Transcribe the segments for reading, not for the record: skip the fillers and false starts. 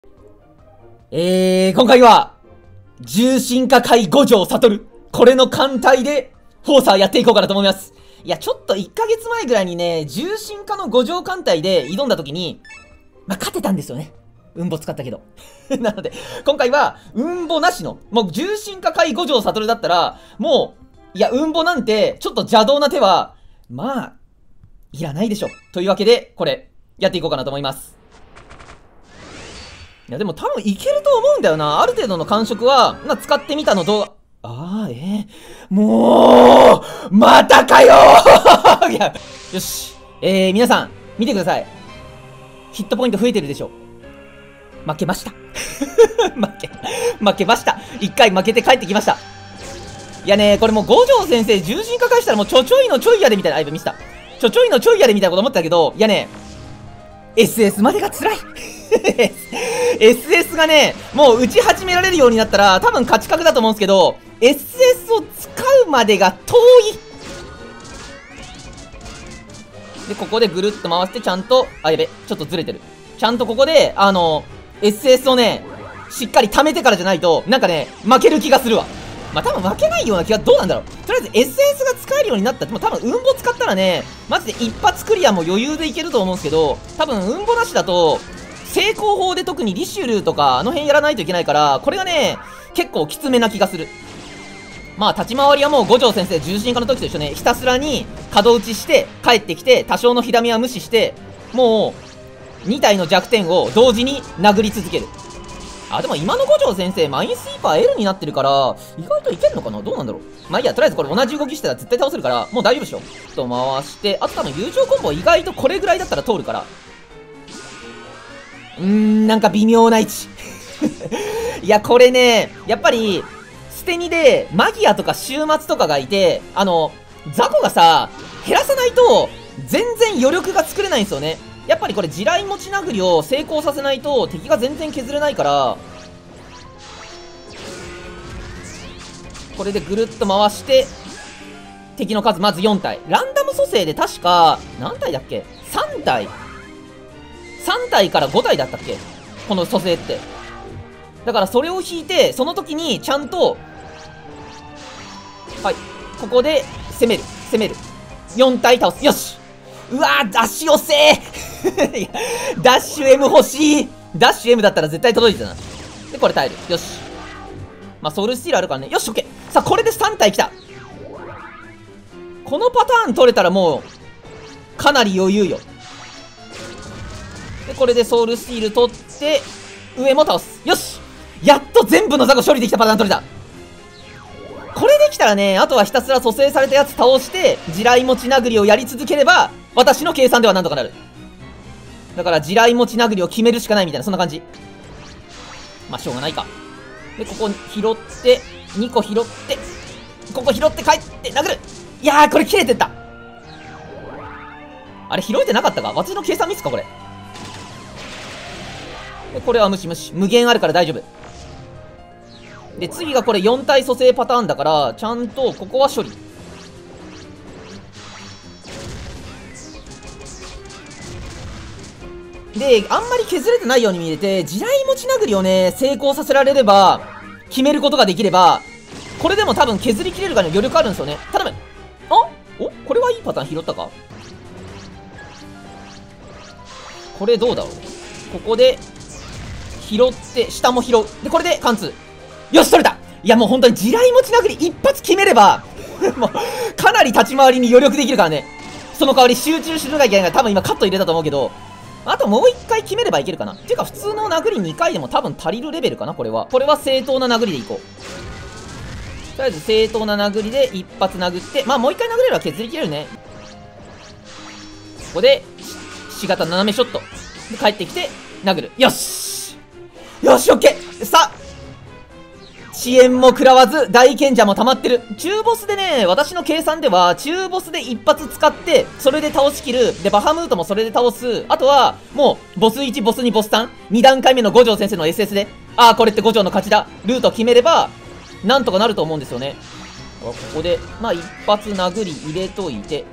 今回は、重心化界五条悟。これの艦隊で、フォーサーやっていこうかなと思います。いや、ちょっと1ヶ月前ぐらいにね、重心化の五条艦隊で挑んだ時に、勝てたんですよね。運ボ使ったけど。なので、今回は、運ボなしの、もう重心化界五条悟だったら、もう、いや、運ボなんて、ちょっと邪道な手は、いらないでしょ。というわけで、これ、やっていこうかなと思います。いや、でも多分いけると思うんだよな。ある程度の感触は、使ってみたの動画。もう、またかよーいや、よし。皆さん、見てください。ヒットポイント増えてるでしょ。負けました。負けました。一回負けて帰ってきました。いやね、これもう五条先生、重心化返したらもうちょいのちょいやでみたいな、見せた。ちょいのちょいやでみたいなこと思ったけど、いやね、SS までが辛い。SS がね、もう打ち始められるようになったら、多分勝ち確だと思うんですけど、SS を使うまでが遠い。で、ここでぐるっと回して、ちゃんと、やべ、ちょっとずれてる。ちゃんとここで、SS をね、しっかり溜めてからじゃないと、なんかね、負ける気がするわ。多分負けないような気が、どうなんだろう。とりあえず SS が使えるようになったって、もう多分運ボ使ったらね、マジで一発クリアも余裕でいけると思うんですけど、多分運ボなしだと、成功法で特にリシュルとか、あの辺やらないといけないから、これがね、結構きつめな気がする。立ち回りはもう五条先生重心化の時と一緒ね、ひたすらに角打ちして、帰ってきて、多少のひらみは無視して、もう、2体の弱点を同時に殴り続ける。でも今の五条先生、マインスイーパー L になってるから、意外といけるのかな、どうなんだろう。いいや、とりあえずこれ同じ動きしてたら絶対倒せるから、もう大丈夫でしょ。と回して、あと多分友情コンボ意外とこれぐらいだったら通るから。なんか微妙な位置。いや、これね、やっぱり、捨て身で、マギアとか週末とかがいて、雑魚がさ、減らさないと、全然余力が作れないんですよね。やっぱりこれ地雷持ち殴りを成功させないと敵が全然削れないから、これでぐるっと回して敵の数まず4体ランダム蘇生で確か何体だっけ、3体から5体だったっけ、この蘇生って。だからそれを引いてその時にちゃんと、はい、ここで攻める4体倒す。よし、うわー、ダッシュ押せーダッシュ M 欲しい。ダッシュ M だったら絶対届いてたな。で、これ耐える。よし。ソウルスティールあるからね。よし、オッケー。さあ、これで3体来た。このパターン取れたらもう、かなり余裕よ。で、これでソウルスティール取って、上も倒す。よし、やっと全部のザコ処理できたパターン取れた。これできたらね、あとはひたすら蘇生されたやつ倒して、地雷持ち殴りをやり続ければ、私の計算ではなんとかなる。だから、地雷持ち殴りを決めるしかないみたいな、そんな感じ。しょうがないか。で、ここ拾って、2個拾って、ここ拾って帰って殴る。いやー、これ切れてった。あれ、拾えてなかったか、私の計算ミスか、これ。で、これは無視。無限あるから大丈夫。で、次がこれ4体蘇生パターンだから、ちゃんとここは処理。で、あんまり削れてないように見えて、地雷持ち殴りをね、成功させられれば、決めることができれば、これでも多分削りきれるかの余力あるんですよね。頼む。これはいいパターン拾ったか。これどうだろう。ここで、拾って、下も拾う。で、これで貫通。よし、取れた。いや、もう本当に地雷持ち殴り一発決めれば、もう、かなり立ち回りに余力できるからね。その代わり集中しなきゃいけないから、多分今カット入れたと思うけど、あともう1回決めればいけるかな。っていうか普通の殴り2回でも多分足りるレベルかな、これは。これは正当な殴りでいこう。とりあえず正当な殴りで一発殴って、もう1回殴れれば削りきれるね。ここで、しがた斜めショット。で、帰ってきて、殴る。よしよし、オッケー。さあ、遅延も食らわず、大賢者も溜まってる。中ボスでね、私の計算では、中ボスで一発使って、それで倒しきる。で、バハムートもそれで倒す。あとは、もう、ボス1、ボス2、ボス3。2段階目の五条先生の SS で、これって五条の勝ちだ。ルート決めれば、なんとかなると思うんですよね。ここで、一発殴り入れといて。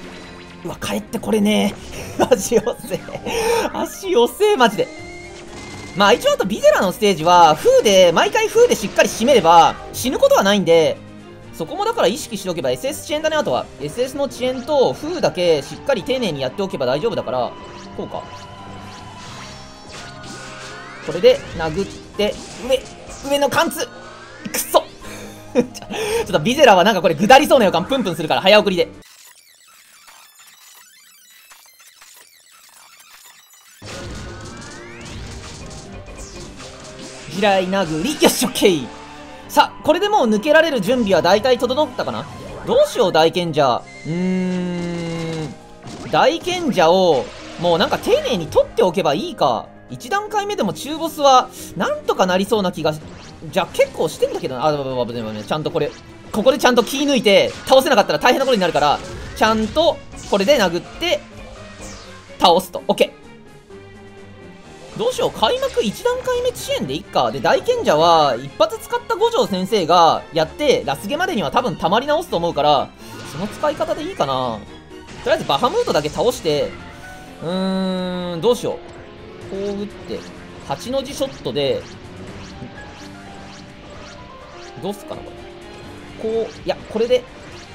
うわ、帰ってこれね足押せ。足押せ、マジで。 まあ一応あとビゼラのステージは、風で、毎回風でしっかり締めれば、死ぬことはないんで、そこもだから意識しておけば SS 遅延だね、あとは。SS の遅延と風だけしっかり丁寧にやっておけば大丈夫だから、こうか。これで、殴って、上の貫通くっそちょっとビゼラはなんかこれ下りそうな予感プンプンするから早送りで。地雷殴り、よし、オッケー。さあ、これでもう抜けられる準備は大体整ったかな。どうしよう、大賢者。大賢者を、もうなんか丁寧に取っておけばいいか。1段階目でも中ボスは、なんとかなりそうな気が、じゃあ結構してんだけどな。ちゃんとこれ、ここでちゃんと気抜いて、倒せなかったら大変なことになるから、ちゃんと、これで殴って、倒すと。オッケー。どうしよう、開幕1段階目遅延でいっか。で、大賢者は、一発使った五条先生がやって、ラスゲまでには多分溜まり直すと思うから、その使い方でいいかな。とりあえずバハムートだけ倒して、どうしよう。こう打って、8の字ショットで、どうすっかな、これ。こう、いや、これで、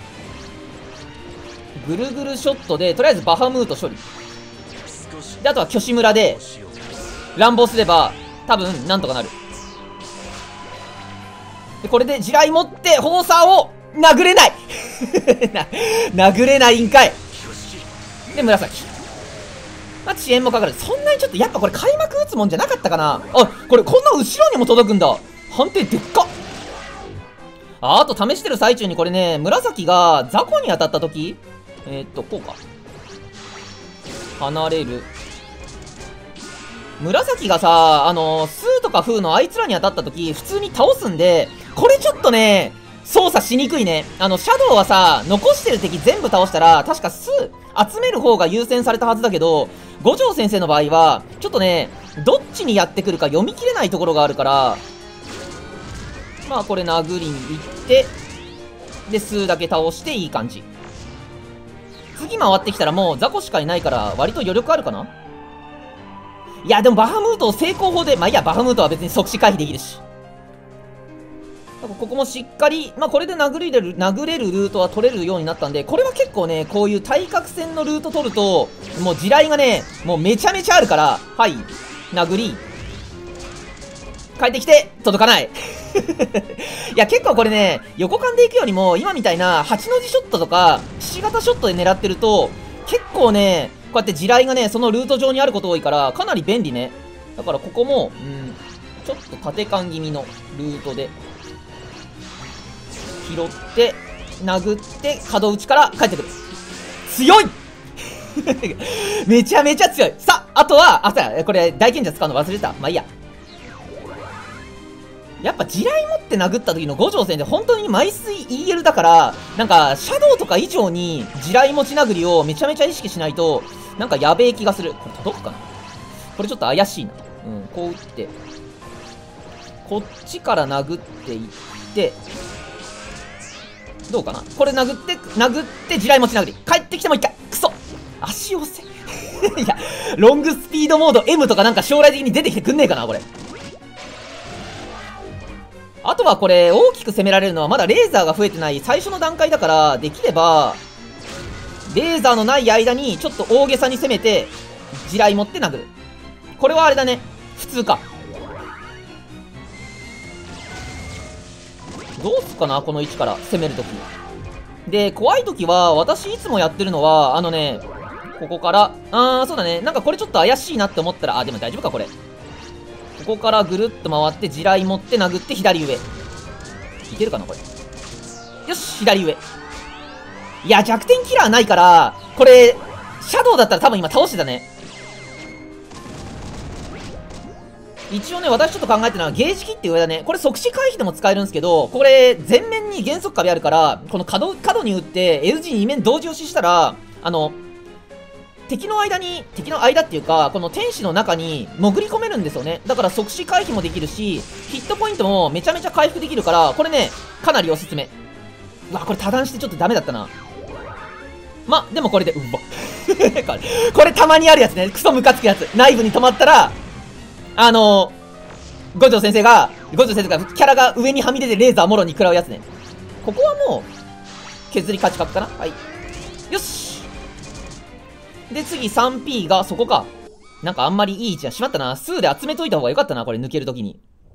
ぐるぐるショットで、とりあえずバハムート処理。で、あとは巨子村で、乱暴すれば、多分、なんとかなる。で、これで地雷持って、砲鎖を、殴れない殴れないんかい。で、紫。まあ、遅延もかかる。そんなにちょっと、やっぱこれ開幕打つもんじゃなかったかな。あ、これこんな後ろにも届くんだ。判定でっか。あと試してる最中にこれね、紫が雑魚に当たった時、こうか。離れる。紫がさ、スーとかフーのあいつらに当たった時、普通に倒すんで、これちょっとね、操作しにくいね。シャドウはさ、残してる敵全部倒したら、確かスー、集める方が優先されたはずだけど、五条先生の場合は、ちょっとね、どっちにやってくるか読み切れないところがあるから、まあこれ殴りに行って、で、スーだけ倒していい感じ。次回ってきたらもう雑魚しかいないから、割と余力あるかな。いや、でもバハムートを成功法で、まあいいや、バハムートは別に即死回避できるし。ここもしっかり、まあこれで殴れるルートは取れるようになったんで、これは結構ね、こういう対角線のルート取ると、もう地雷がね、もうめちゃめちゃあるから、はい、殴り、帰ってきて、届かない。いや、結構これね、横間で行くよりも、今みたいな8の字ショットとか、ひし形ショットで狙ってると、結構ね、こうやって地雷がね、そのルート上にあること多いから、かなり便利ね。だからここも、ちょっと縦間気味のルートで、拾って、殴って、角打ちから帰ってくる。強いめちゃめちゃ強い。さあ、あとは、これ、大賢者使うの忘れた。まあいいや。やっぱ地雷持って殴った時の五条戦で本当に枚数 EL だから、なんか、シャドウとか以上に地雷持ち殴りをめちゃめちゃ意識しないと、なんかやべえ気がする。これ届くかな。これちょっと怪しいな。こう打って。こっちから殴っていって、どうかな。これ殴って、地雷持ち殴り。帰ってきてもう一回。くそ足押せ。いや、ロングスピードモード M とかなんか将来的に出てきてくんねえかな、これ。あとはこれ、大きく攻められるのはまだレーザーが増えてない最初の段階だから、できれば、レーザーのない間にちょっと大げさに攻めて、地雷持って殴る。これはあれだね。普通か。どうすっかな、この位置から攻めるとき。で、怖いときは、私いつもやってるのは、ここから、そうだね。なんかこれちょっと怪しいなって思ったら、でも大丈夫か、これ。ここからぐるっと回って、地雷持って殴って左上。いけるかな、これ。よし、左上。いや、弱点キラーないから、これ、シャドウだったら多分今倒してたね。一応ね、私ちょっと考えてるのは、ゲージ切って上だね。これ即死回避でも使えるんですけど、これ、前面に減速壁あるから、この角に打って、L 字2面同時押ししたら、敵の間っていうか、この天使の中に潜り込めるんですよね。だから即死回避もできるし、ヒットポイントもめちゃめちゃ回復できるから、これね、かなりおすすめ。うわ、これ多段してちょっとダメだったな。ま、でもこれで、これたまにあるやつね。クソムカつくやつ。内部に止まったら、 五条先生がキャラが上にはみ出てレーザーもろに食らうやつね。ここはもう、削り勝ち確かな。はい。よし。で、次 3P がそこか。なんかあんまりいい位置はしまったな。数で集めといた方がよかったな、これ抜けるときに。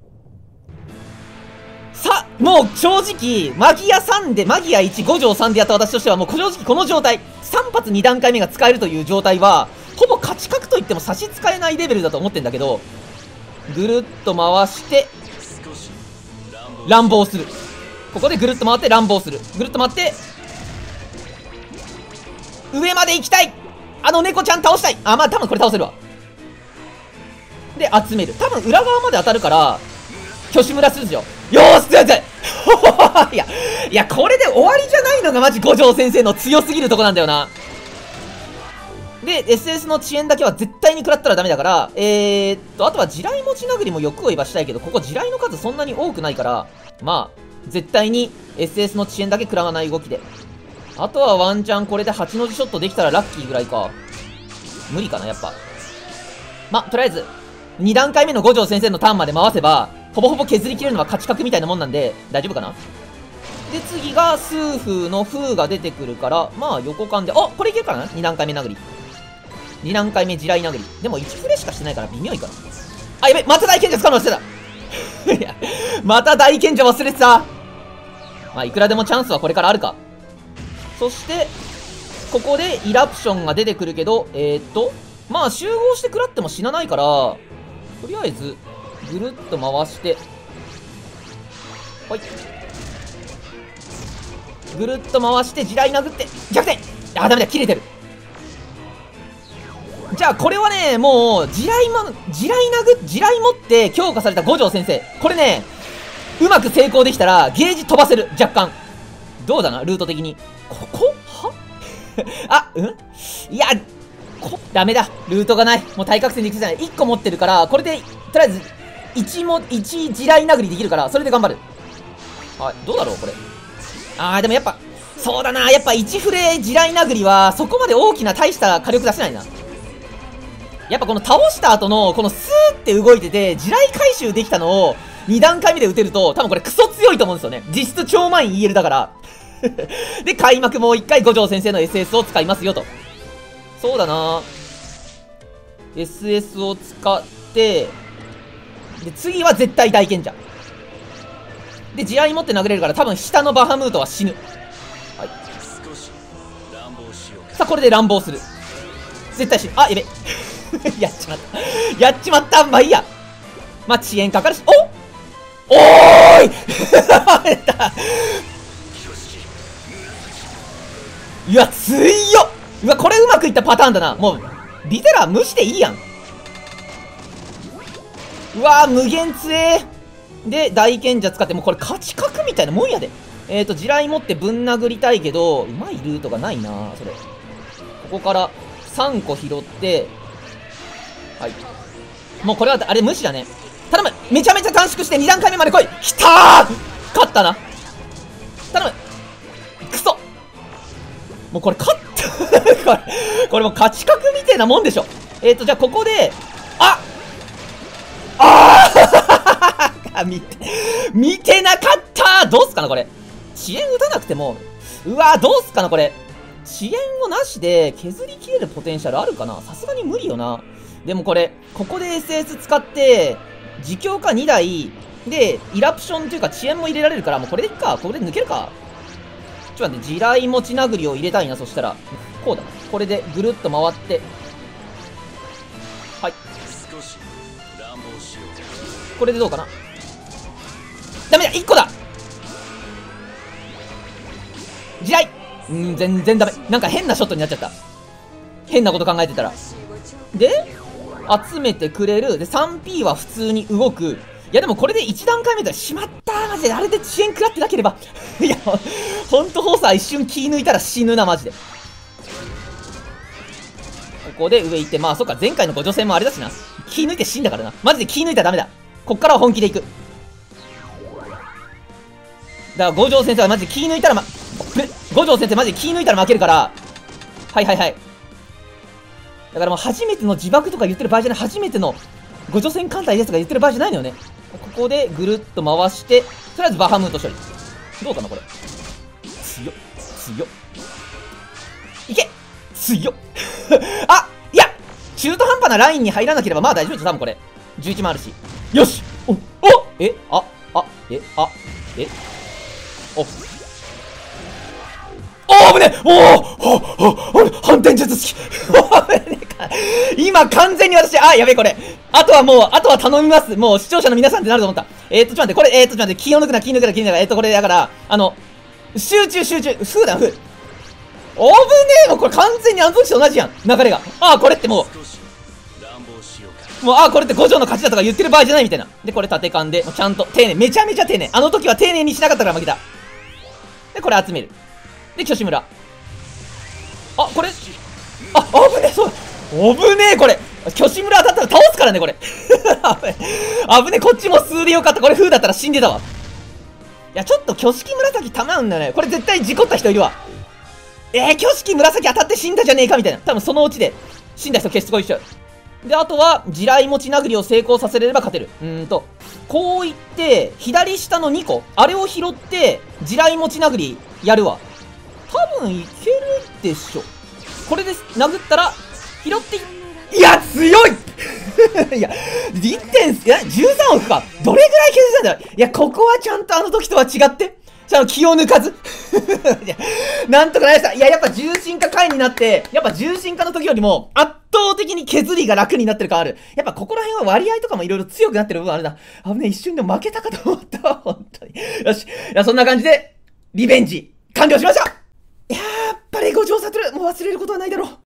さ、もう正直、マギア3で、マギア1、五条3でやった私としては、もう正直この状態、3発2段階目が使えるという状態は、ほぼ勝ち確といっても差し支えないレベルだと思ってんだけど、ぐるっと回して、乱暴する。ここでぐるっと回って乱暴する。ぐるっと回って、上まで行きたい。猫ちゃん倒したい。まあ多分これ倒せるわ。で、集める。多分裏側まで当たるから、挙手村するんですよ。よーし、強い強いいや、これで終わりじゃないのがマジ五条先生の強すぎるとこなんだよな。で、SS の遅延だけは絶対に食らったらダメだから、あとは地雷持ち殴りも欲を言えばしたいけど、ここ地雷の数そんなに多くないから、まあ、絶対に SS の遅延だけ食らわない動きで。あとはワンチャンこれで8の字ショットできたらラッキーぐらいか。無理かな、やっぱ。ま、とりあえず、2段階目の五条先生のターンまで回せば、ほぼほぼ削り切れるのは勝ち確みたいなもんなんで、大丈夫かな。で、次が、数風の風が出てくるから、まあ、横間で、これいけるかな ?2 段階目殴り。2段階目地雷殴り。でも1フレしかしてないから微妙いかな。やべ、また大賢者使うの忘れたいや、また大賢者忘れてた。まあ、いくらでもチャンスはこれからあるか。そして、ここでイラプションが出てくるけど、まあ、集合して食らっても死なないから、とりあえず、ぐるっと回して、はい。ぐるっと回して、地雷殴って、逆転。ダメだ、切れてる。じゃあ、これはね、もう、地雷持って強化された五条先生。これね、うまく成功できたら、ゲージ飛ばせる。若干。どうだな、ルート的に。ここはいや、ダメだ。ルートがない。もう対角線でいくじゃない。1個持ってるから、これで、とりあえず、1地雷殴りできるから、それで頑張る。はい、どうだろう、これ。でもやっぱ、そうだな。やっぱ1フレ地雷殴りは、そこまで大きな大した火力出せないな。やっぱこの倒した後の、このスーって動いてて、地雷回収できたのを、2段階目で撃てると、多分これクソ強いと思うんですよね。実質超満員 EL だから。で、開幕もう一回五条先生の SS を使いますよと。そうだな SS を使って、で、次は絶対大賢者。で、地雷持って殴れるから多分下のバハムートは死ぬ。はい。さあ、これで乱暴する。絶対死ぬ。やべ。やっちまった。やっちまった。まあいいや。まあ、遅延かかるし。おーいいや、強いよ。うわ、これうまくいったパターンだな。もう、リテラ無視でいいやん。うわー、無限強え。で、大賢者使って、もうこれ勝ち確みたいなもんやで。地雷持ってぶん殴りたいけど、うまいルートがないなそれ。ここから3個拾って、はい。もうこれは、あれ無視だね。頼む。めちゃめちゃ短縮して2段階目まで来い。きたー。勝ったな。頼む。くそ。もうこれ勝ったこれもう勝ち確みたいなもんでしょ。じゃあここで、見てなかったー。どうすかなこれ。遅延打たなくても、うわーどうすかなこれ。遅延をなしで削り切れるポテンシャルあるかな。さすがに無理よな。でもこれ、ここで SS 使って、自強化2台で、イラプションというか遅延も入れられるから、もうこれでいっか。これで抜けるか。ちょっと待って、地雷持ち殴りを入れたいな、そしたら。こうだ。これでぐるっと回って。はい。これでどうかな。ダメだ !1 個だ地雷全然ダメ。なんか変なショットになっちゃった。変なこと考えてたら。で、集めてくれる。で、3P は普通に動く。いやでもこれで1段階目でしまったーマジで。あれで遅延食らってなければ。いや、ほんとホーサー一瞬気抜いたら死ぬな、マジで。ここで上行って、まあそっか、前回のご女性もあれだしな。気抜いて死んだからな。マジで気抜いたらダメだ。こっからは本気でいく。だから五条先生はマジで気抜いたら五条先生マジで気抜いたら負けるから。はいはいはい。だからもう初めての自爆とか言ってる場合じゃない。初めての五条戦艦隊ですとか言ってる場合じゃないのよね。ここでぐるっと回して、とりあえずバハムート処理。どうかな、これ。強っ。強っ。いけ強っ。あ、いや中途半端なラインに入らなければまあ大丈夫です、多分これ。11もあるし。よしおえあ、危ねえ反転術式今完全に私、やべえこれ。あとは頼みます。もう視聴者の皆さんってなると思った。ちょっと待って、これ、ちょっと待って、気を抜くな、これだから、集中。ふうだ、ふう。危ねえ、もうこれ完全にあの時と同じやん、流れが。これってもう、これって五条の勝ちだとか言ってる場合じゃないみたいな。で、これ縦勘で、ちゃんと丁寧、めちゃめちゃ丁寧。あの時は丁寧にしなかったから負けた。で、これ集める。で、吉村。これ、危ねえ、そうだ。危ねえ、これ。吉村当たったら倒すからね、これ。危ねえ、こっちも数でよかった。これ、風だったら死んでたわ。いや、ちょっと、挙式紫たまうんだよね。これ絶対事故った人いるわ。挙式紫当たって死んだじゃねえかみたいな。多分そのうちで、死んだ人消しこいしちゃう。で、あとは、地雷持ち殴りを成功させれれば勝てる。こういって、左下の2個、あれを拾って、地雷持ち殴りやるわ。多分いけるでしょ。これで殴ったら、拾って、いや、強いいや、13億か。どれぐらい削ったんだろう。いや、ここはちゃんとあの時とは違って、気を抜かず。いや、なんとかなりました。いや、やっぱ重心化回になって、やっぱ重心化の時よりも、圧倒的に削りが楽になってる感ある。やっぱここら辺は割合とかもいろいろ強くなってる部分あるな。危ねえ、一瞬で負けたかと思ったわ、本当に。よし。いや、そんな感じで、リベンジ、完了しました。やっぱり五条悟、もう忘れることはないだろう。